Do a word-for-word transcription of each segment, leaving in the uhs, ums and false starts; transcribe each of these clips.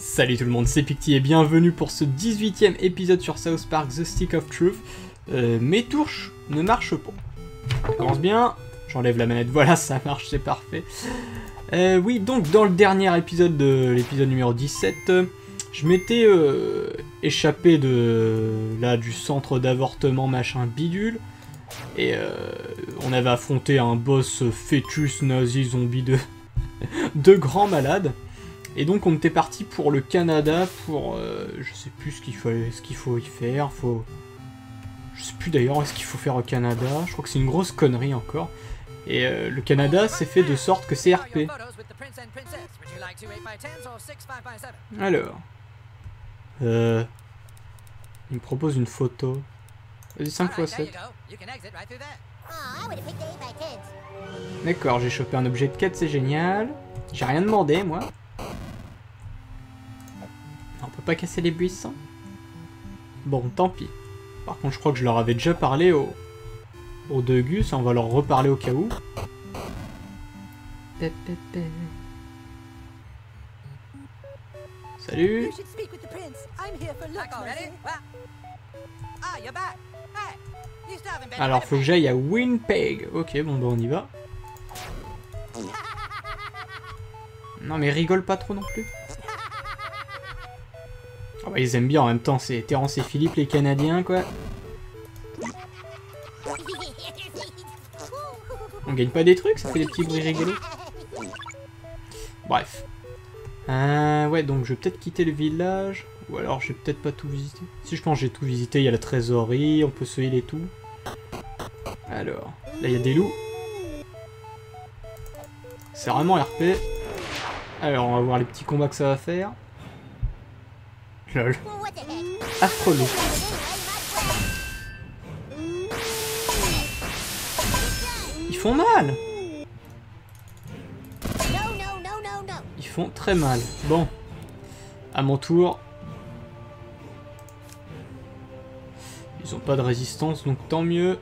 Salut tout le monde, c'est Picty et bienvenue pour ce dix-huitième épisode sur South Park The Stick of Truth. Euh, mes touches ne marchent pas. Ça commence bien, j'enlève la manette, voilà ça marche, c'est parfait. Euh, oui, donc dans le dernier épisode de l'épisode numéro dix-sept, euh, je m'étais euh, échappé de là du centre d'avortement machin bidule. Et euh, on avait affronté un boss fœtus nazi zombie de, de grands malades. Et donc on était parti pour le Canada pour... Euh, je sais plus ce qu'il fallait, ce qu'il faut y faire, faut... Je sais plus d'ailleurs ce qu'il faut faire au Canada, je crois que c'est une grosse connerie encore. Et euh, le Canada c'est fait de sorte que c'est R P. Alors... Euh... Il me propose une photo. Vas-y, cinq fois sept. D'accord, j'ai chopé un objet de quête, c'est génial. J'ai rien demandé, moi. On peut pas casser les buissons. Bon, tant pis. Par contre, je crois que je leur avais déjà parlé au, au deux Gus. On va leur reparler au cas où. Salut. Alors, faut que j'aille à Winnipeg. Ok, bon, bah on y va. Non, mais rigole pas trop non plus. Oh bah, ils aiment bien en même temps, c'est Terrence et Philippe les Canadiens quoi. On gagne pas des trucs, ça fait des petits bruits rigolos. Bref. Euh, ouais, donc je vais peut-être quitter le village. Ou alors j'ai peut-être pas tout visité. Si je pense que j'ai tout visité, il y a la trésorerie, on peut se heal et tout. Alors, là il y a des loups. C'est vraiment R P. Alors on va voir les petits combats que ça va faire. Lol. Affreux loup. Ils font mal. Ils font très mal. Bon. À mon tour. Ils ont pas de résistance, donc tant mieux.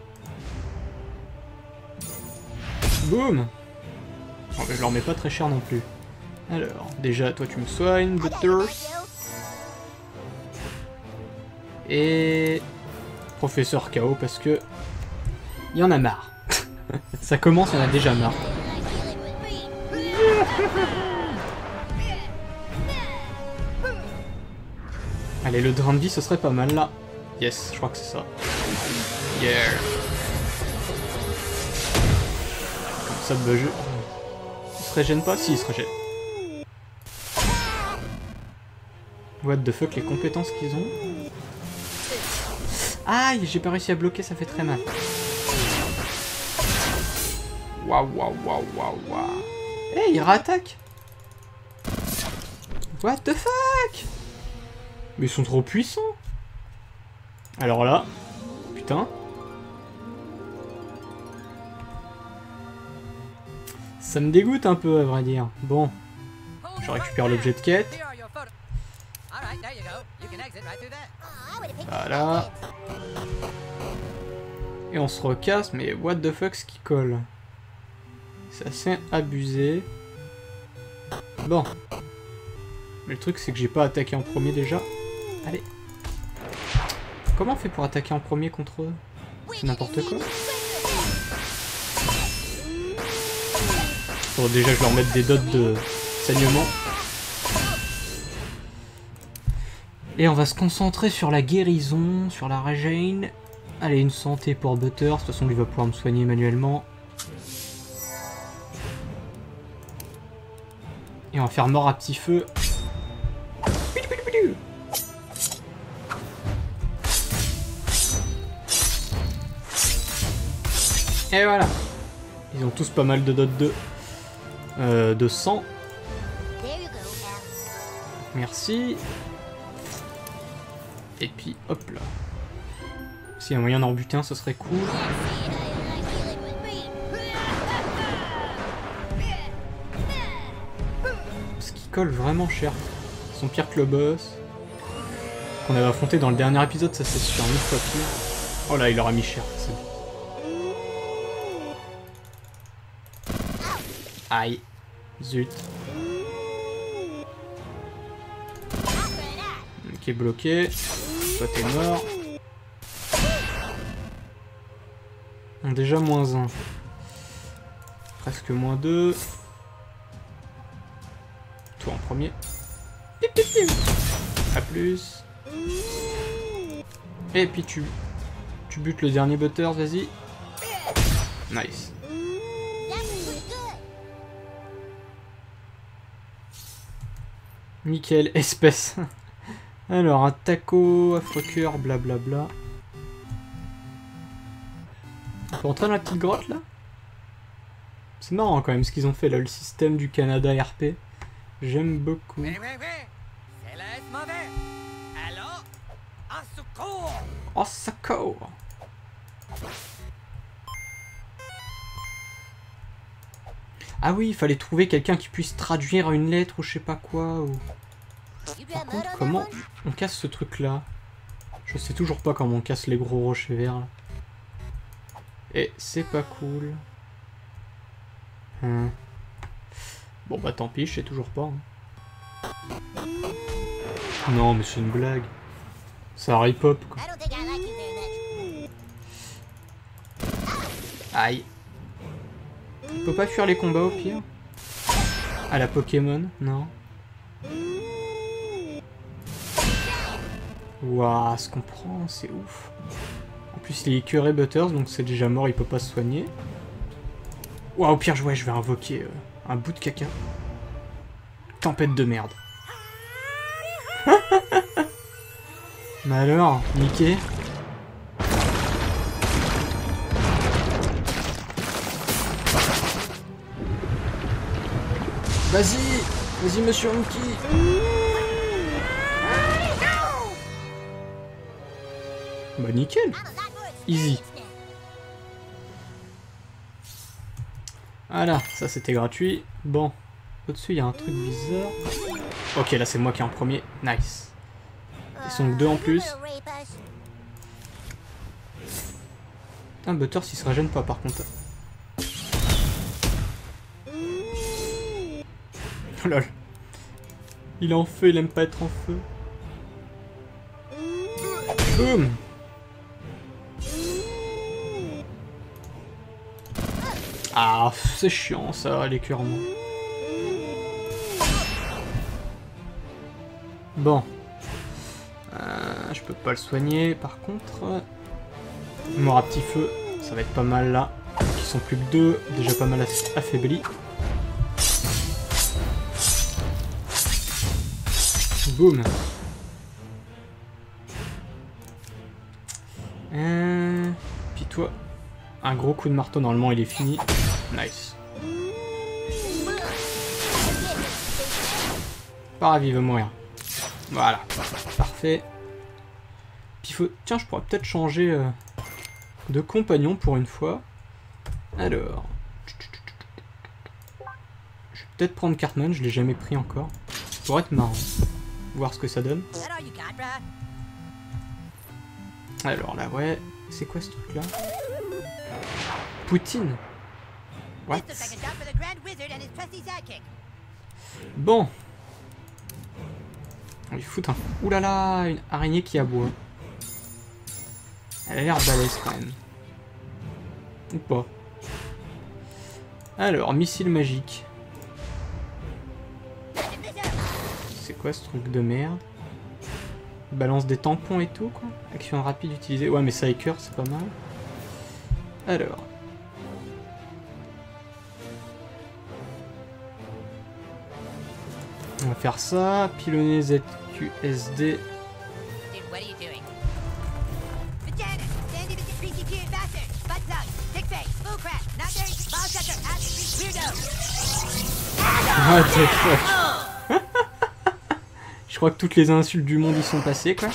Boum. Oh, je leur mets pas très cher non plus. Alors, déjà, toi tu me soignes, Butter. Et... Professeur K O parce que... Il y en a marre. Ça commence, il y en a déjà marre. Allez, le drain de vie, ce serait pas mal, là. Yes, je crois que c'est ça. Yeah. Comme ça, bah, je... Il se régène pas? Si, il se régène. What the fuck, les compétences qu'ils ont. Aïe, j'ai pas réussi à bloquer, ça fait très mal. Waouh, waouh, waouh, waouh, waouh. Eh, il réattaque. What the fuck? Mais ils sont trop puissants. Alors là, putain. Ça me dégoûte un peu, à vrai dire. Bon, je récupère l'objet de quête. Voilà. Et on se recasse, mais what the fuck ce qui colle. C'est assez abusé. Bon. Mais le truc c'est que j'ai pas attaqué en premier déjà. Allez. Comment on fait pour attaquer en premier contre eux? C'est n'importe quoi. Faut déjà je leur mette des dots de saignement. Et on va se concentrer sur la guérison, sur la régène. Allez, une santé pour Butter. De toute façon, lui va pouvoir me soigner manuellement. Et on va faire mort à petit feu. Et voilà. Ils ont tous pas mal de dots de, euh, de sang. Merci. Et puis hop là. S'il y a moyen d'en buter un, ce serait cool. Ce qui colle vraiment cher. Ils sont pires que le boss. Qu'on avait affronté dans le dernier épisode, ça c'est sûr, mille fois pire. Oh là, il leur a mis cher. Aïe. Zut. qui est bloqué. Toi t'es mort. On déjà moins un. Presque moins deux. Toi en premier. Pip, pip, pip. A plus. Et puis tu... Tu butes le dernier Butters, vas-y. Nice. Nickel, espèce. Alors, un taco, afro-cœur, blablabla. On peut entrer dans la petite grotte, là? C'est marrant, quand même, ce qu'ils ont fait, là, le système du Canada R P. J'aime beaucoup. Oh, secours! Ah oui, il fallait trouver quelqu'un qui puisse traduire une lettre ou je sais pas quoi. Ou... Par contre, comment on casse ce truc-là? Je sais toujours pas comment on casse les gros rochers verts. Là. Et c'est pas cool. Hum. Bon bah tant pis, je sais toujours pas. Hein. Non mais c'est une blague. C'est Harry Pop quoi. Aïe. On peut pas fuir les combats au pire? À la Pokémon? Non. Waouh, ce qu'on prend, c'est ouf. En plus, il est écœuré Butters, donc c'est déjà mort, il peut pas se soigner. Waouh, au pire, ouais, je vais invoquer euh, un bout de caca. Tempête de merde. Mais alors, niqué. Vas-y, vas-y, monsieur Monkey. Bah nickel. Easy. Voilà, ça c'était gratuit. Bon, au-dessus il y a un truc bizarre. Ok, là c'est moi qui est en premier. Nice. Ils sont que deux en plus. Putain, Butters il se régène pas par contre. Oh lol. Il est en feu, il aime pas être en feu. Boum. Ah, c'est chiant ça, l'écœurement. Bon. Euh, je peux pas le soigner, par contre. Mort à petit feu, ça va être pas mal là. Ils sont plus que deux, déjà pas mal affaiblis. Boum. Euh... Puis toi, un gros coup de marteau, normalement il est fini. Nice. Pas grave, il veut mourir. Voilà, parfait. Puis faut... Tiens, je pourrais peut-être changer euh, de compagnon pour une fois. Alors... Je vais peut-être prendre Cartman, je l'ai jamais pris encore. Ça pourrait être marrant. Voir ce que ça donne. Alors là, ouais. C'est quoi ce truc-là? Poutine. What? Bon. On lui fout un... Ouh là là, une araignée qui aboie. Elle a l'air balèze quand même. Ou pas. Alors, missile magique. C'est quoi ce truc de merde? Balance des tampons et tout quoi. Action rapide utilisée. Ouais mais ça écœure, c'est pas mal. Alors. On va faire ça. Pilonner Z Q S D. What the fuck? Je crois que toutes les insultes du monde y sont passées, quoi.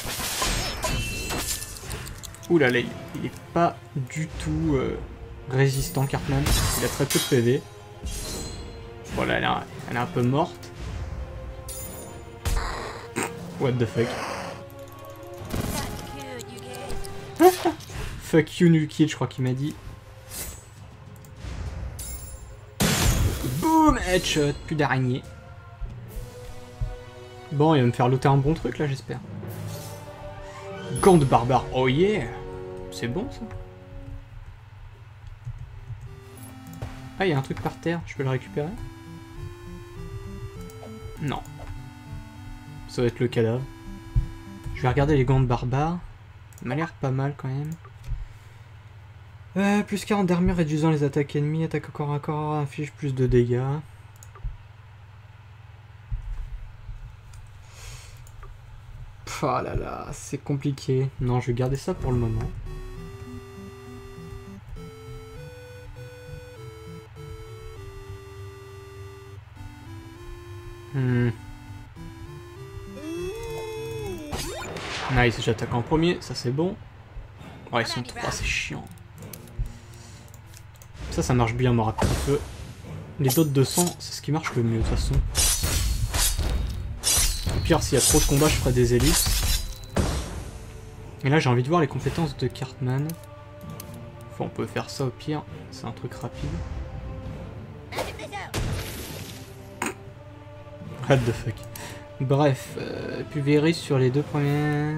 Ouh là là, il, il est pas du tout euh, résistant, Cartman. Il a très peu de P V. Bon là, elle, a, elle est un peu morte. What the fuck? Fuck you, new kid, je crois qu'il m'a dit. Boom, headshot, plus d'araignée. Bon, il va me faire looter un bon truc là, j'espère. Gants de barbare, oh yeah. C'est bon ça. Ah, il y a un truc par terre, je peux le récupérer? Non. Ça va être le cadavre. Je vais regarder les gants de barbare. Ça m'a l'air pas mal quand même. Euh, plus quarante d'armure réduisant les attaques ennemies, attaque au corps à corps, affiche plus de dégâts. Pff, oh là là, c'est compliqué. Non, je vais garder ça pour le moment. Hmm. Nice, j'attaque en premier, ça c'est bon. Ouais, ils sont trois, c'est chiant. Ça, ça marche bien, mon petit feu. Les dots de sang, c'est ce qui marche le mieux, de toute façon. Au pire, s'il y a trop de combats, je ferai des ellipses. Et là, j'ai envie de voir les compétences de Cartman. Enfin, on peut faire ça au pire, c'est un truc rapide. What the fuck. Bref, euh, pulvérise sur les deux premiers...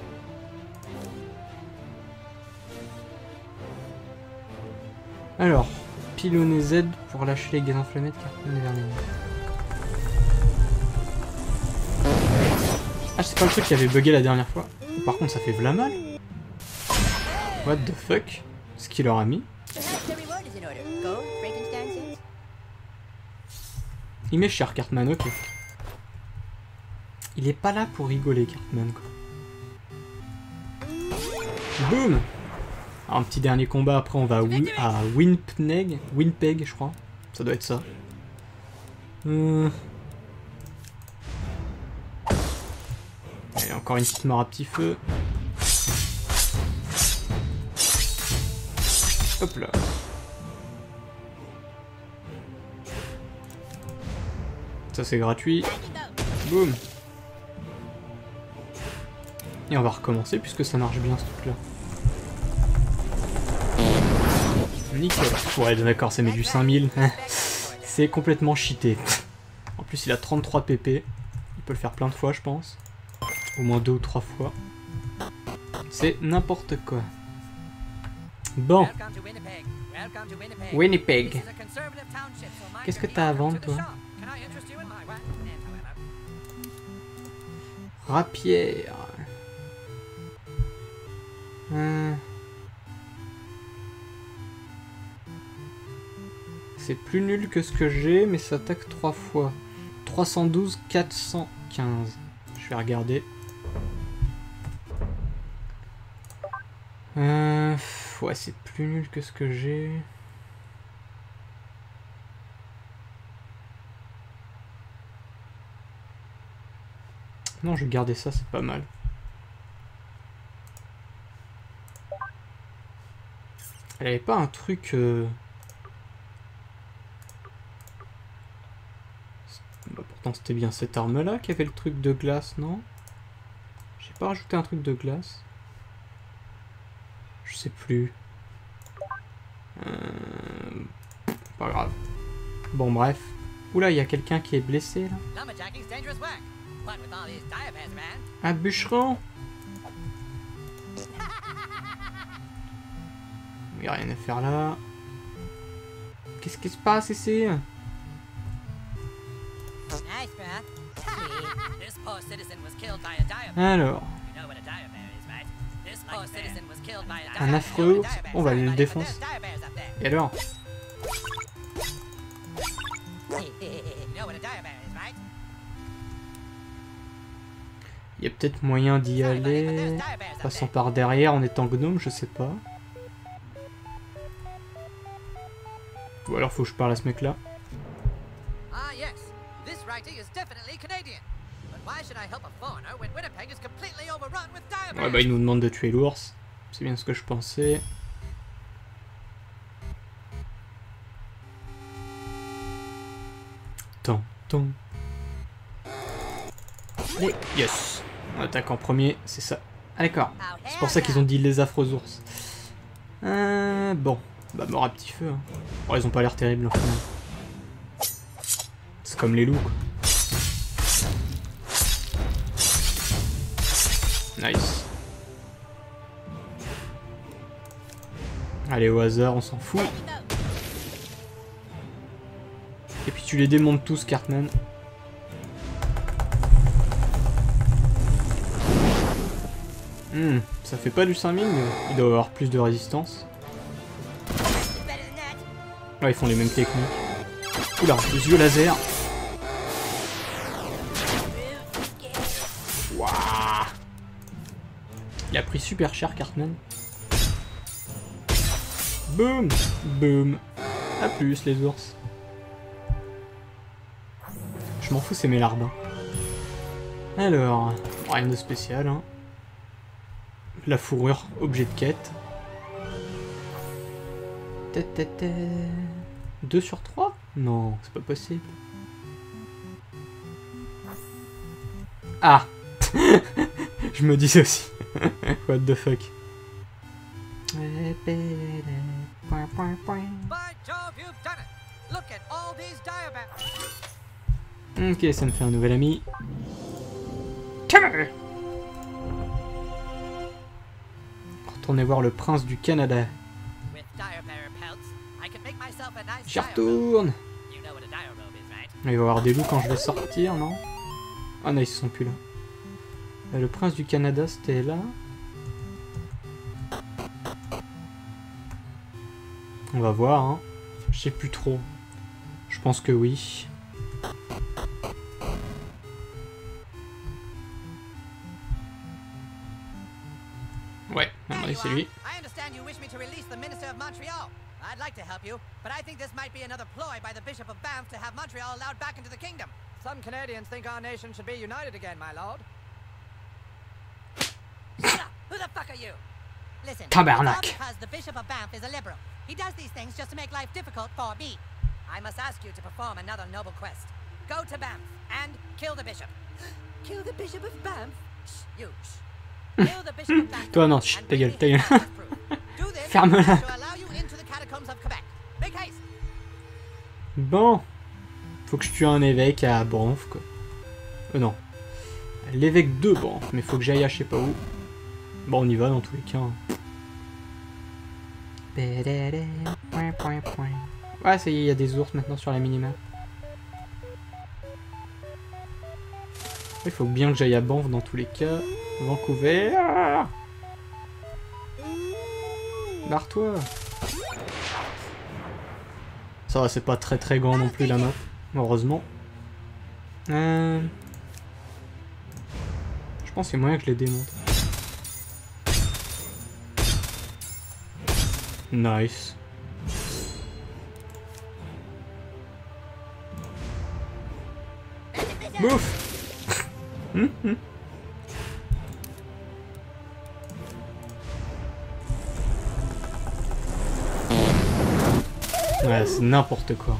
Alors, pilonner Z pour lâcher les gaz enflammés de Cartman vers les mains. Ah, c'est pas le truc qui avait bugué la dernière fois. Par contre, ça fait v'là mal. What the fuck? Ce qu'il leur a mis. Il met cher, Cartman, ok. Il est pas là pour rigoler, Cartman, quoi. Boum! Un petit dernier combat, après on va à Winnipeg, Winnipeg, je crois. Ça doit être ça. Hum. Allez, encore une petite mort à petit feu. Hop là. Ça c'est gratuit. Boum. Et on va recommencer puisque ça marche bien ce truc là. Nickel. Ouais d'accord, ça met du cinq mille. C'est complètement cheaté. En plus il a trente-trois P P. Il peut le faire plein de fois je pense. Au moins deux ou trois fois. C'est n'importe quoi. Bon. Winnipeg. Qu'est-ce que t'as à vendre toi? Rapière. Euh... C'est plus nul que ce que j'ai, mais ça attaque trois fois. trois cent douze, quatre cent quinze. Je vais regarder. Euh... Ouais, c'est plus nul que ce que j'ai. Non, je vais garder ça, c'est pas mal. Elle avait pas un truc... Euh... Bah, pourtant c'était bien cette arme là qui avait le truc de glace, non? J'ai pas rajouté un truc de glace. Je sais plus. Euh... Pas grave. Bon bref. Oula, il y a quelqu'un qui est blessé là. Un bûcheron. Il n'y a rien à faire là. Qu'est-ce qui se passe ici? Alors. Un affreux ours. On va aller le défoncer. Et alors? Il y a peut-être moyen d'y aller, passant par derrière en étant gnome, je sais pas. Ou alors faut que je parle à ce mec là. Ouais bah il nous demande de tuer l'ours. C'est bien ce que je pensais. Tant, tant. Allez, yes. On attaque en premier, c'est ça. Ah d'accord. C'est pour ça qu'ils ont dit les affreux ours. Euh, bon. Bah mort à petit feu. Hein. Bon, ils ont pas l'air terribles en final. C'est comme les loups quoi. Nice. Allez, au hasard, on s'en fout. Et puis tu les démontes tous, Cartman. Hmm, ça fait pas du cinq mille, mais il doit avoir plus de résistance. Là, ils font les mêmes techniques. Oula, les yeux laser. Waouh. Il a pris super cher, Cartman. Boum, boum. A plus, les ours. Je m'en fous, c'est mes larbins. Alors, rien de spécial, hein. La fourrure, objet de quête. deux sur trois? Non, c'est pas possible. Ah. Je me disais aussi. What the fuck. Ok, ça me fait un nouvel ami. Retournez voir le prince du Canada. J'y retourne. Il va y avoir des loups quand je vais sortir, non? Ah non, ils se sont plus là. Le prince du Canada, c'était là. On va voir, hein. Je sais plus trop. Je pense que oui. Ouais, non, c'est lui. I'd like to help you, but I think this might be another ploy by the Bishop of Banff to have Montreal allowed back into the kingdom. Some Canadians think our nation should be united again, my lord. Shut up! Who the fuck are you? Listen, Tabarnak. because the Bishop of Banff is a liberal. He does these things just to make life difficult for me. I must ask you to perform another noble quest. Go to Banff and kill the bishop. Kill the Bishop of Banff? Shh, you, shh. Kill the Bishop of Banff. Toi non, chut, ta gueule, ta gueule. Ferme-la. Bon. Faut que je tue un évêque à Banff, quoi. Euh, non. L'évêque de Banff, mais faut que j'aille à je sais pas où. Bon, on y va dans tous les cas. Ouais, ça y est, il y a des ours maintenant sur la minimap. Il faut bien que j'aille à Banff dans tous les cas. Vancouver. Ah, barre-toi. Ça va, c'est pas très très grand non plus la map, heureusement. Euh... Je pense qu'il y a moyen que je les démonte. Nice. Bouf. hum, hum. Ouais, c'est n'importe quoi.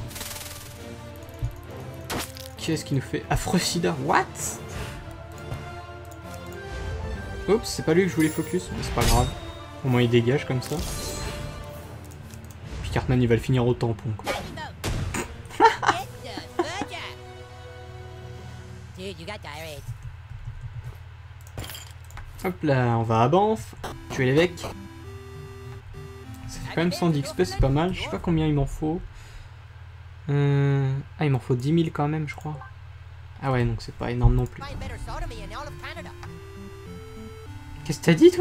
Qu'est-ce qui nous fait affreux sida? What? Oups, c'est pas lui que je voulais focus, mais c'est pas grave. Au moins il dégage comme ça. Puis Cartman il va le finir au tampon, quoi. Hop là, on va à Banff. Tuer l'évêque. Ça fait quand même cent d'X P, c'est pas mal. Je sais pas combien il m'en faut. Euh... Ah, il m'en faut dix mille quand même, je crois. Ah ouais, donc c'est pas énorme non plus. Qu'est-ce que t'as dit, toi?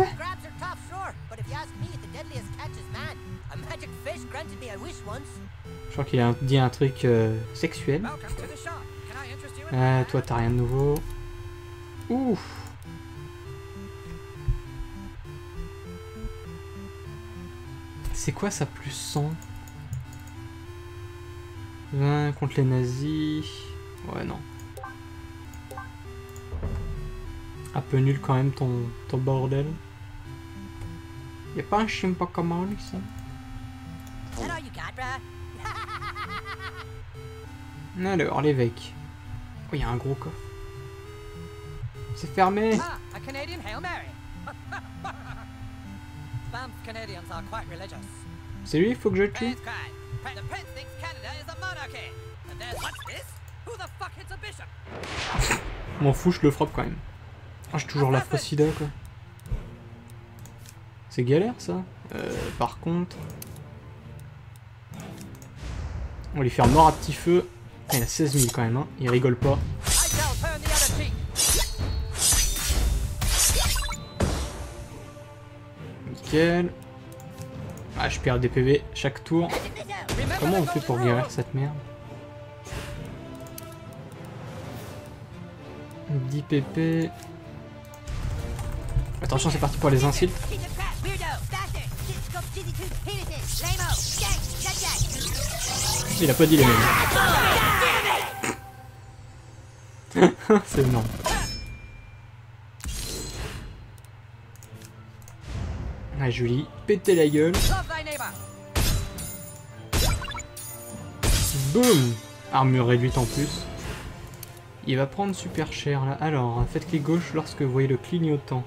Je crois qu'il a dit un truc euh, sexuel. Ah, toi, t'as rien de nouveau. Ouf. C'est quoi ça, plus cent? vingt contre les nazis. Ouais, non. Un peu nul quand même ton, ton bordel. Y'a pas un chien pas comment ici? Alors, l'évêque. Oh, y'a un gros coffre. C'est fermé. C'est lui, il faut que je le tue. M'en fous, je le frappe quand même. Oh, j'ai toujours la faucida, quoi. C'est galère, ça. Euh, par contre... On va lui faire mort à petit feu. Il a seize mille quand même, hein. Il rigole pas. Nickel. Ah, je perds des P V chaque tour. Comment on fait pour guérir cette merde? dix P P. Attention, c'est parti pour les insultes. Il a pas dit les mêmes. C'est énorme. Ah, Julie, péter la gueule. Boum. Armure réduite en plus. Il va prendre super cher là. Alors, faites clic gauche lorsque vous voyez le clignotant.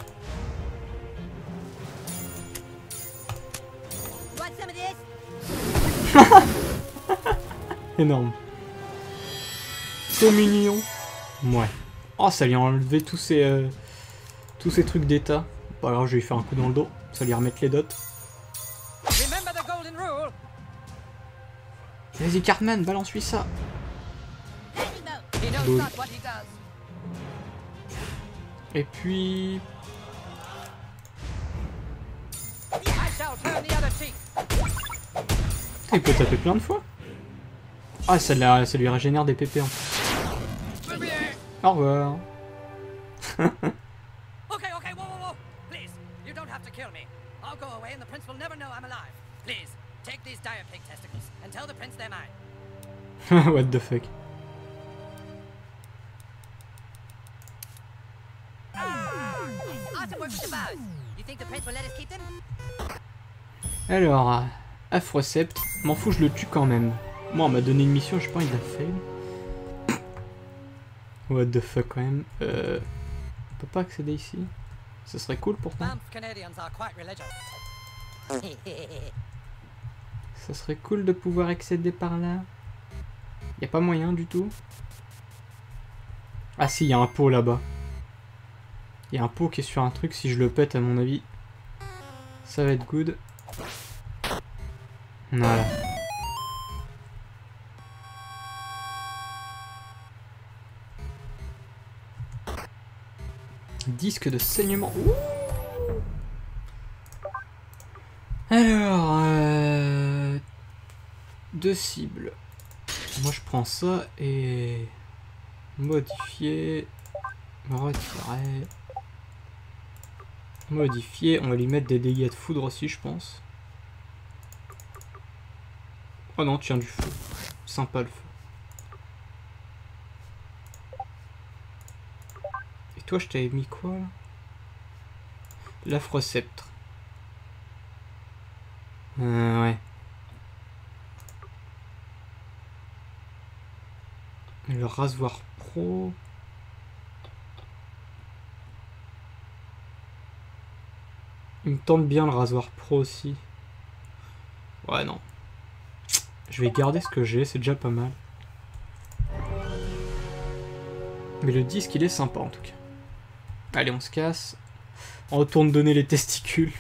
Énorme. C'est mignon. Ouais. Oh, ça lui a enlevé tous ces, euh, tous ces trucs d'état. Bon, alors je vais lui faire un coup dans le dos. Ça lui remettre les dots. Vas-y, Cartman, balance-lui ça. Boum. Et puis... Il peut taper plein de fois. Ah, ça, la, ça lui régénère des P P en plus. Au revoir. Okay, okay, whoa, whoa, whoa. Please, you don't have to kill me. I'll go away and the prince will never know I'm alive. Please, take these dire pig testicles and tell the prince they're mine. What the fuck. Awesome work with the bows. You think the prince will let us keep them? Alors, Afrocept. M'en fous, je le tue quand même. Moi, on m'a donné une mission, j'ai pas envie de la fail. What the fuck quand même. Euh... On peut pas accéder ici. Ce serait cool pourtant. Ça serait cool de pouvoir accéder par là. Y a pas moyen du tout. Ah si, y a un pot là-bas. Y a un pot qui est sur un truc, si je le pète à mon avis. Ça va être good. Voilà. Disque de saignement. Ouh. Alors, euh, deux cibles. Moi je prends ça et modifier, retirer, modifier. On va lui mettre des dégâts de foudre aussi, je pense. Oh non, tiens, du feu. Sympa le feu. Toi, je t'avais mis quoi là? L'Afroceptre. Euh, ouais. Le rasoir pro. Il me tente bien le rasoir pro aussi. Ouais, non. Je vais garder ce que j'ai, c'est déjà pas mal. Mais le disque, il est sympa en tout cas. Allez, on se casse. On retourne donner les testicules.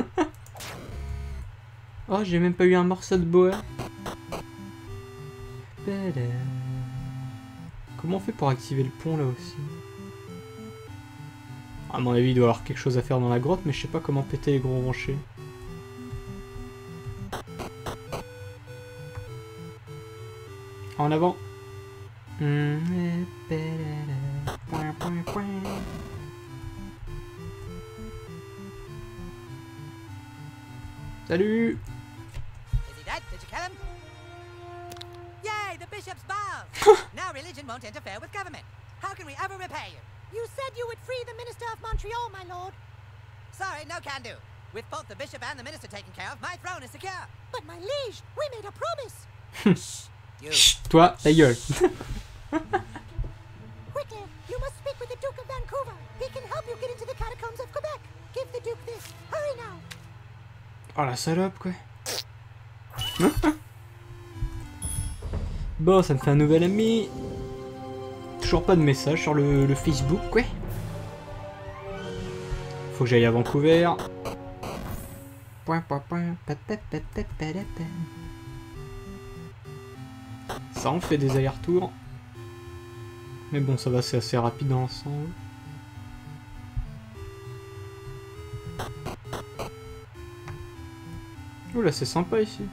Oh, j'ai même pas eu un morceau de boa. Comment on fait pour activer le pont là aussi? À mon avis, il doit y avoir quelque chose à faire dans la grotte, mais je sais pas comment péter les gros rochers. En avant. Salut. Is he dead? Did you kill him? Yay, the bishop's balls! Now religion won't interfere with government. How can we ever repay you? You said you would free the minister of Montreal, my lord. Sorry, no can do. With both the bishop and the minister taken care of, my throne is secure. But my liege, we made a promise. Shh, you. Chut, toi, ta gueule. Quickly, you must speak with the Duke of Vancouver. He can help you get into the catacombs of Quebec. Give the Duke this. Hurry now. Oh la salope quoi. Bon, ça me fait un nouvel ami. Toujours pas de message sur le, le Facebook quoi. Faut que j'aille à Vancouver. Ça en fait des allers-retours. Mais bon, ça va, c'est assez rapide dans l'ensemble. Ouh là, c'est sympa ici.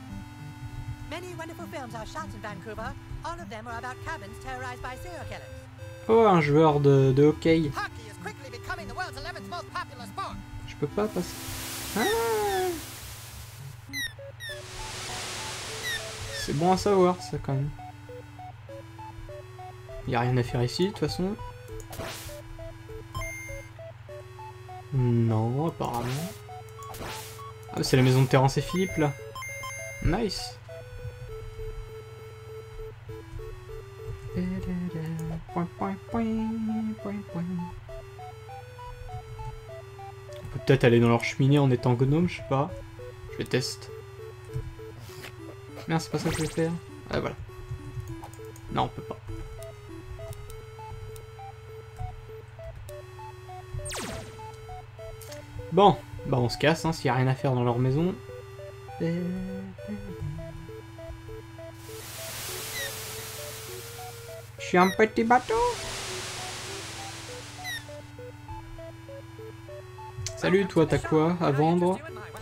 Oh, un joueur de, de hockey. Je peux pas passer. Ah, c'est bon à savoir ça quand même. Y a rien à faire ici de toute façon. Non, apparemment. Ah, c'est la maison de Terrence et Philippe là. Nice. On peut peut-être aller dans leur cheminée en étant gnome, je sais pas. Je vais tester. Merde, c'est pas ça que je vais faire. Ah voilà. Non, on peut pas. Bon, bah on se casse, hein, s'il y a rien à faire dans leur maison. Je suis un petit bateau. Salut, toi, t'as quoi à vendre?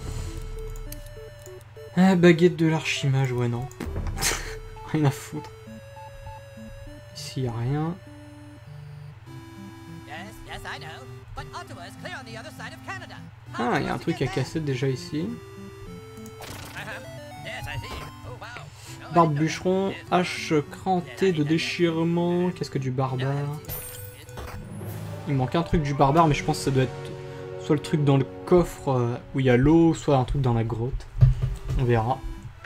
Ah, baguette de l'archimage, ouais, non. Rien à foutre. Ici, y a rien. Ah, il y a un truc à casser déjà ici. Barbe bûcheron, hache crantée de déchirement. Qu'est-ce que du barbare? Il manque un truc du barbare, mais je pense que ça doit être soit le truc dans le coffre euh, où il y a l'eau, soit un truc dans la grotte. On verra.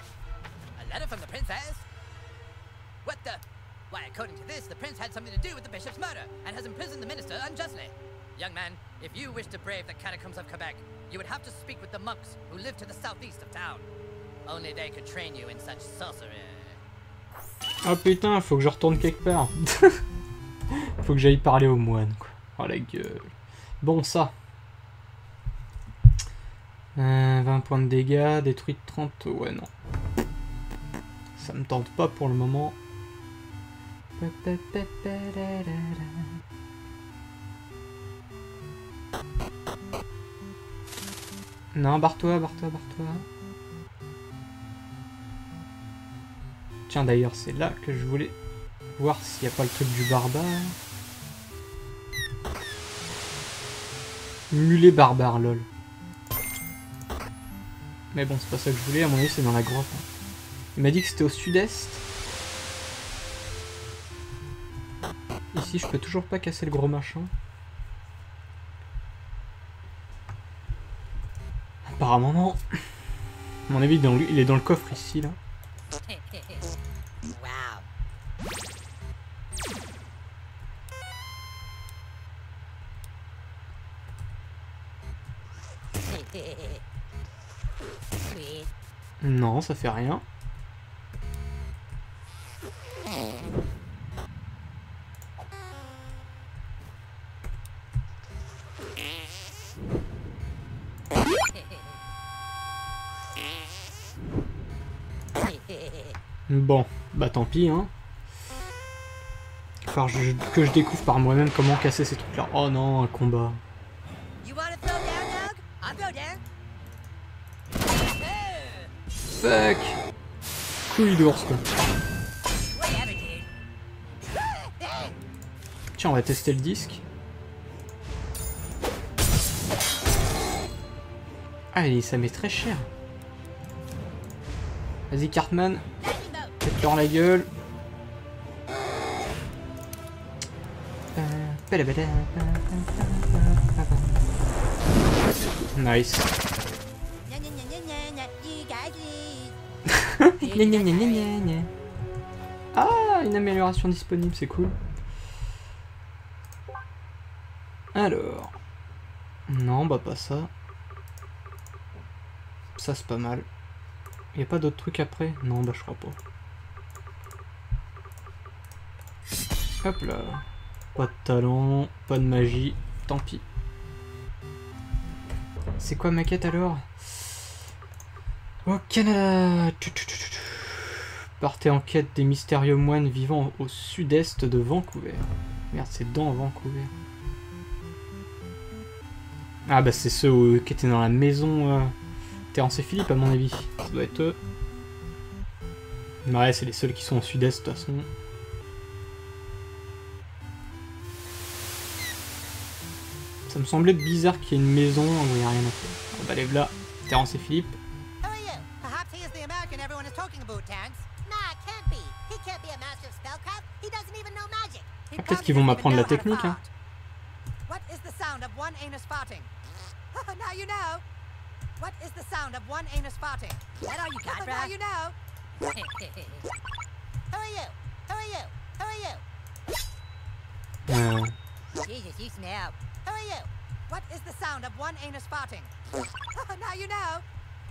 Young man, if you wish to brave the catacombs of Quebec, you would have to speak with the monks who live to the southeast of town. Only they could train you in such sorcery. Oh putain, faut que je retourne quelque part. Faut que j'aille parler aux moines, quoi. Oh la gueule. Bon, ça. Euh, vingt points de dégâts, détruit trente. Ouais, non. Ça me tente pas pour le moment. Non, barre-toi, barre-toi, barre-toi. Tiens, d'ailleurs, c'est là que je voulais voir s'il n'y a pas le truc du barbare. Mulet barbare, lol. Mais bon, c'est pas ça que je voulais, à mon avis, c'est dans la grotte. Hein. Il m'a dit que c'était au sud-est. Ici, je peux toujours pas casser le gros machin. Apparemment non. À mon avis, il est dans le coffre ici, là. Non, ça fait rien. Bon, bah tant pis, hein. Enfin, je, que je découvre par moi-même comment casser ces trucs-là. Oh non, un combat. Fuck. Couille d'ours, quoi. Tiens, on va tester le disque. Ah, et ça met très cher. Vas-y, Cartman. Faites-leur la gueule. Nice. Ah, une amélioration disponible, c'est cool. Alors. Non, bah pas ça. Ça, c'est pas mal. Y'a pas d'autres trucs après? Non, bah je crois pas. Hop là. Pas de talent, pas de magie, tant pis. C'est quoi ma quête alors? Au Canada. Partez en quête des mystérieux moines vivant au sud-est de Vancouver. Merde, c'est dans Vancouver. Ah bah c'est ceux où, qui étaient dans la maison euh, Terrence et Philippe à mon avis. Ça doit être eux. Ouais, c'est les seuls qui sont au sud-est de toute façon. Ça me semblait bizarre qu'il y ait une maison où il n'y a rien à faire. On va aller là, Terrence et Philippe. Who are you? Perhaps he is the American everyone is talking about, Terrence. Nah, it can't be. He can't be a master of spellcraft. He doesn't even know magic. He Ah, peut-être probably qu'ils vont doesn't m'apprendre even la know how to technique, hein. fart. What is the sound of one anus farting? Now you know. What is the sound of one anus farting? What are you, God, Now you know. Who are you? Who are you? Who are you? Euh, Jesus, you snap. Who are you? What is the sound of one anus farting? Now you know.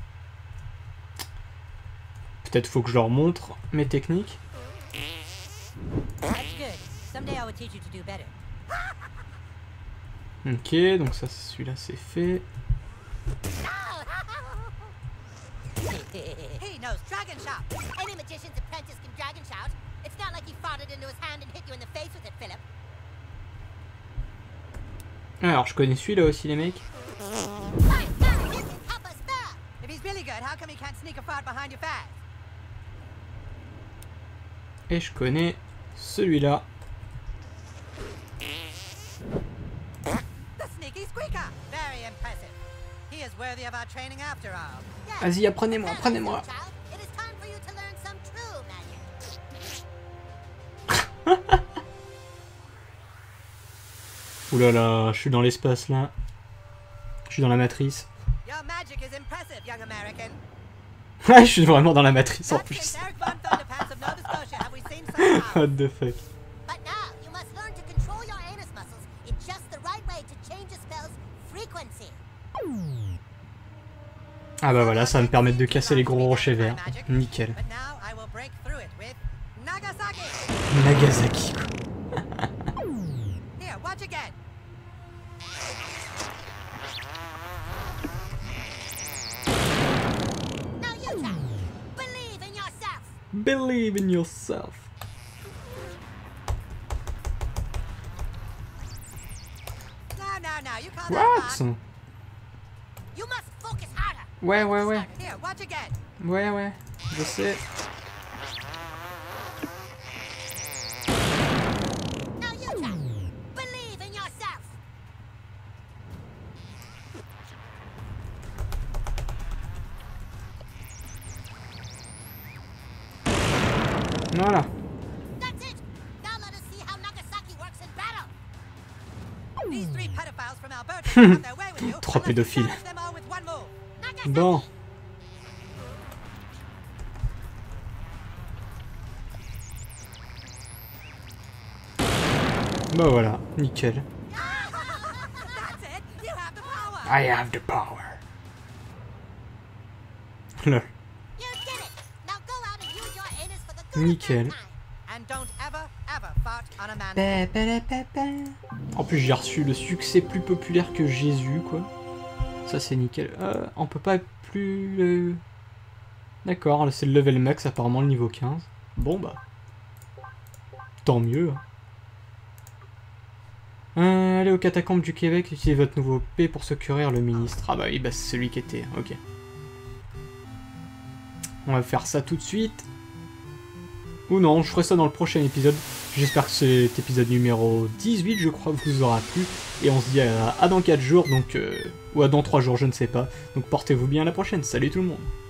peut-être faut que je leur montre mes techniques. That's good. Someday I will teach you to do better. Ok, donc ça, celui-là c'est fait. He knows dragon shout. Any magician's apprentice can dragon shout. It's not like he farted into his hand and hit you in the face with it, Philip. Alors, je connais celui-là aussi, les mecs. If he's really good, how come he can't sneak a fart behind your fast? Et je connais celui-là. The sneaky squeaker. Very impressive. He is worthy of our training after all. Yes. Vas-y, apprenez-moi, apprenez-moi. It is time for you to learn some true magic. Ouh là là, je suis dans l'espace là. Je suis dans la matrice. Your magic is impressive, young American. Ouais, je suis vraiment dans la matrice en Not plus. since Eric von Thunderpants of Nova Scotia have we seen such power. What the fuck. But now you must learn to control your anus muscles in just the right way to change a spell's frequency. Ah bah voilà, ça va me permettre de casser les gros rochers verts. Nickel. But now I will break through it with Nagasaki. Nagasaki, quoi. Here, watch again. Now you try. Believe in yourself. Believe in yourself. No, no, no, you can't. What? You must focus harder. Ouais, ouais, ouais. Here, watch again. Ouais, ouais. Je sais. Now you try. Believe in yourself. Voilà. That's it. Now let us see how Nagasaki works in battle. These three pedophiles from Alberta can have their way with you. Trois unless you pédophiles. damage them all with one move. Nagasaki. Bon. Bah voilà, nickel. That's it. You have the power. I have the power. Lol. You did it. Now go out and use your anus for the good Nickel. of mankind. And don't ever, ever fart on a man. En plus, j'ai reçu le succès plus populaire que Jésus, quoi. Ça, c'est nickel. Euh, on peut pas plus... Euh... D'accord, là, c'est le level max, apparemment, le niveau quinze. Bon, bah... Tant mieux. Euh, allez aux catacombes du Québec, utilisez votre nouveau P pour secourir le ministre. Ah bah oui, bah c'est celui qui était, ok. On va faire ça tout de suite. Ou non, je ferai ça dans le prochain épisode. J'espère que cet épisode numéro dix-huit, je crois, vous aura plu. Et on se dit à, à dans quatre jours, donc... Euh, ou à dans trois jours, je ne sais pas. Donc portez-vous bien à la prochaine. Salut tout le monde.